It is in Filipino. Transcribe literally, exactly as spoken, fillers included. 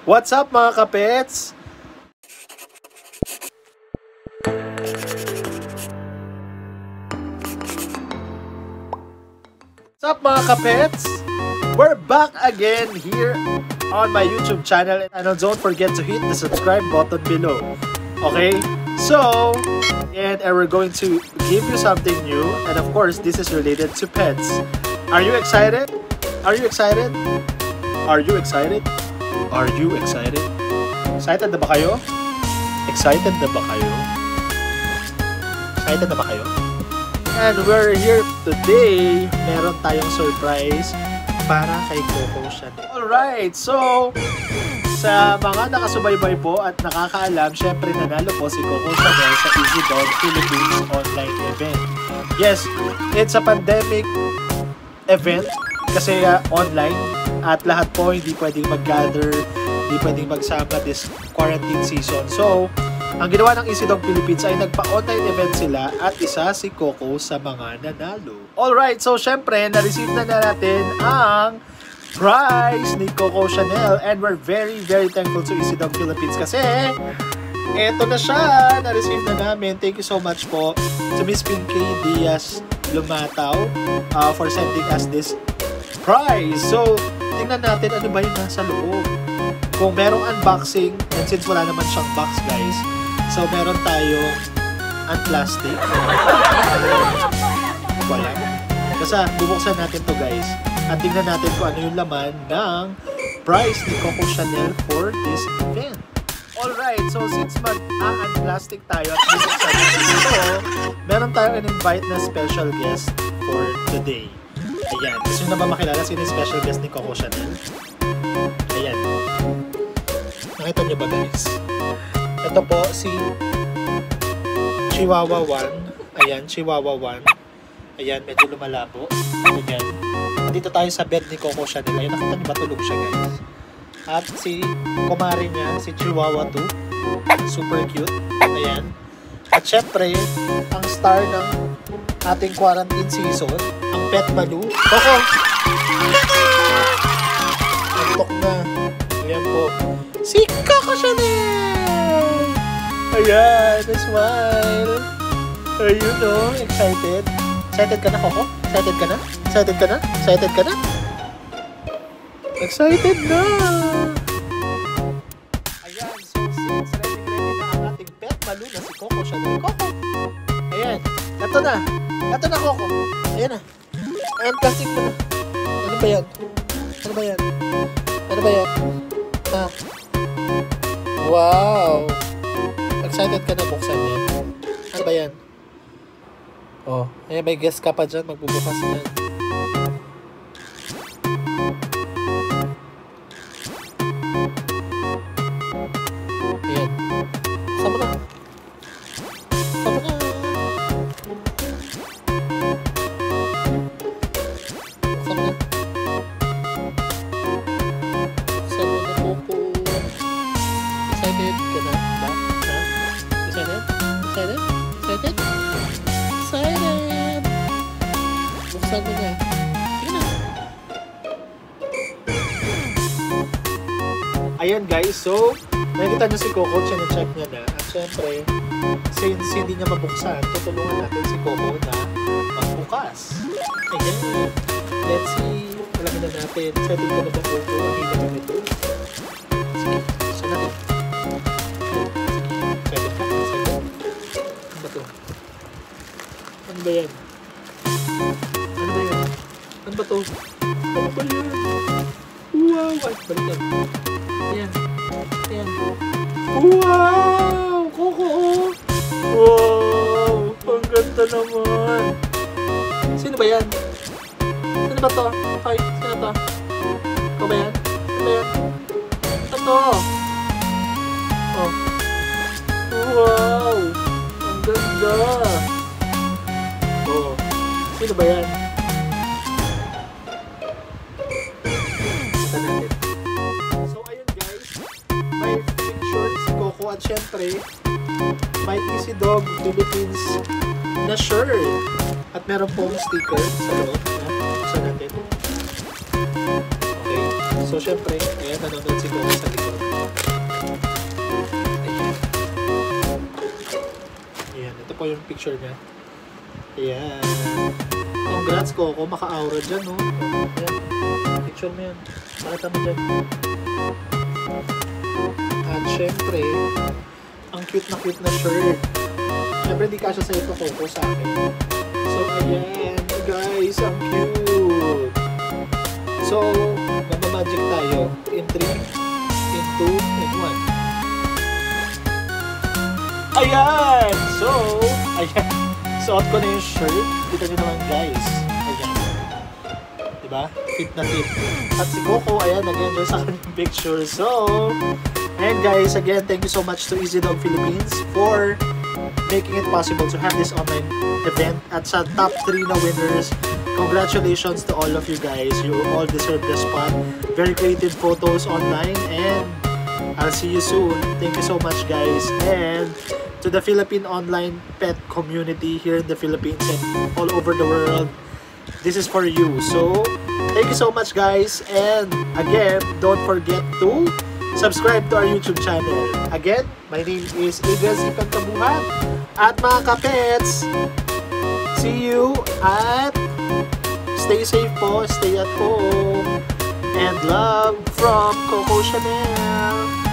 What's up mga kapets? What's up mga kapets? We're back again here on my YouTube channel, and don't forget to hit the subscribe button below. Okay? So, and, and we're going to give you something new, and of course, this is related to pets. Are you excited? Are you excited? Are you excited? Are you excited? Excited na ba kayo? Excited na ba kayo? Excited na ba kayo? And we're here today. Meron tayong surprise para kay Coco Chanel. Alright, so sa mga nakasubaybay po at nakakaalam, syempre nanalo po si Coco Chanel sa Easy Dog Philippines online event. Yes, it's a pandemic event kasi uh, online at lahat po hindi pwedeng mag-gather, hindi pwedeng magsama this quarantine season. So, ang ginawa ng Easy Dog Philippines ay nagpa-online event sila at isa si Coco sa mga nanalo. Alright, so syempre, na-receive na, na natin ang prize ni Coco Chanel, and we're very very thankful to Easy Dog Philippines kasi eto na siya, na-receive na namin. Thank you so much po to Miss Pinky Diaz Lumataw uh, for sending us this prize. So, tingnan natin ano ba yung nasa loob. Kung merong unboxing, and since wala naman siyang box guys, so meron tayong unplastic. Wala. Basta bubuksan natin to guys at tingnan natin kung ano yung laman ng prize ni Coco Chanel for this event. Alright, so since mag-unplastic tayo at bubuksan natin ito, meron tayong in-invite na special guest for today. Ayan, gusto nyo na ba makilala sino yung special guest ni Coco Chanel? Ayan. Nakita nyo ba guys? Ito po si Chihuahua one. Ayan, Chihuahua one. Ayan, medyo lumalabo. Ayan. Dito tayo sa bed ni Coco Chanel. Ayan, nakita niyo ba tulog siya guys? At si kumari niya, si Chihuahua two. Super cute. Ayan. At syempre, ang star ng ating quarantine season, ang pet Malu. Coco! Antok na. Ayan po. Si Coco Chanel! Ayan, smile. Ayun o, excited. Excited ka na, Coco? Excited ka na? Excited ka na? Excited ka na? Excited na! Ayan, so since ready-ready na ang ating pet Malu na si Coco Chanel. Coco! Ayan, eto na. Eto na, Coco. Ayan na. Ayan, plastic mo na. Ano ba yan? Ano ba yan? Ano ba yan? Ah. Wow! Excited ka na buksan yan? Ano ba yan? Oh, eh may guest ka pa dyan, magbubukas yan. Ayan. Sama na. Sama na. Sama na. Sama na po po. Excited ka na ba? Ha? Excited? Excited? Excited? Excited! Buksan mo na. Sige na. Ayan guys, so nakikita nyo si Coco, chine-check niya na. At syempre, since hindi niya mabuksan, tutulungan natin si Coco na magbukas. Ayan. Let's see. Alamin na natin. Excited ka na ba Coco? Ang hila na nito. Sige, buksan natin. Excited ka? Excited? Ano ba ito? Ano ba yan? Ano ba yan? Ano ba to? Ano ba yan? Wow! Ay, balik yan. Ayan. Ayan. Wow! Coco! Wow! Ang ganda naman! Sino ba yan? Sino ba to? Hi, sino to? Ikaw ba yan? Sino ba yan? Ano to? Oh. Wow! Ang ganda! Oh, sino ba yan? Kita natin. So, ayun guys. May picture si Coco at syempre, may Easy Dog Philippines na shirt. At meron pong sticker sa loob. Buksan natin. Okay. So, syempre, ayan, nanonood si Coco sa likod. ko yung picture niya. Ayan. Congrats, Coco. Maka-aura dyan, no? Ayan. Picture mo yan. Makita mo dyan. At syempre, ang cute na cute na shirt. Syempre, di kasya sa ito, Coco, sa akin. So, ayan. Guys, ang cute. So, magmamagic tayo. In three, in two, in one. Ayan! So, ayan. Suot ko na yung shirt. Kita nyo naman, guys. Ayan. Diba? Fit na fit. At si Coco, ayan, nag-enjoy sa kanyang picture. So, and guys, again, thank you so much to Easy Dog Philippines for making it possible to have this online event. At sa top three na winners, congratulations to all of you guys. You all deserve the spot. Very creative photos online, and I'll see you soon. Thank you so much, guys. And to the Philippine online pet community here in the Philippines and all over the world, this is for you. So, thank you so much, guys. And again, don't forget to subscribe to our YouTube channel. Again, my name is Adrian Zipan Kabuhat. At mga kapets, see you at stay safe po, stay at home. And love from Coco Chanel.